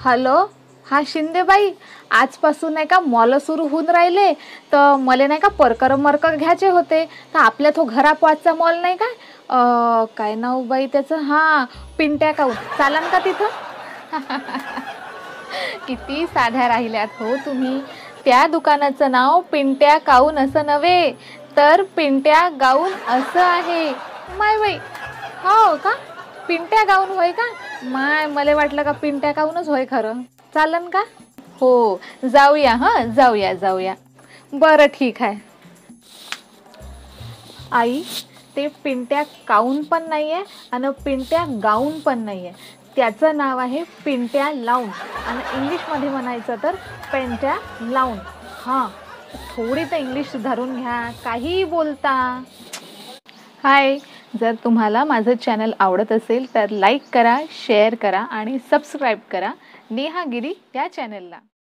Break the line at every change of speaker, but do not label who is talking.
Hello, हा शिंदेबाई. आजपासून नाही का मॉल सुरू होऊन राहिले, तर मला नाही का परकर मरकर घ्यायचे होते. तर आपल्या तो घरापासचा मॉल नाही का, काय नाव बाई त्याचं, हा पिंट्या काऊ चालन का तिथं? किती साध्या राहिल्यात हो तुम्ही. त्या दुकानाचं नाव पिंट्या काऊन असं नव्हे, तर पिंट्या गाऊन असं आहे. माय बाई, हो का? पिंट्या गाऊन होय का? माय मला वाटलं का पिंट्या गाऊनच होय खरं. चालन का? हो, जाऊया. हां, जाऊया जाऊया. बरं ठीक आहे. आई, ते पिंट्या काऊन पण नाही आहे आणि पिंट्या गाऊन पण नाही आहे. त्याचं नाव आहे पिंट्या लाऊन आणि इंग्लिशमध्ये म्हणायचं तर पेंट्या लाऊन. हां, थोडी तर इंग्लिश सुधारून घ्या. काहीही बोलता. हाय, जर तुम्हाला माझं चॅनल आवडत असेल तर लाईक करा, शेअर करा आणि सबस्क्राईब करा नेहा गिरी या चॅनलला.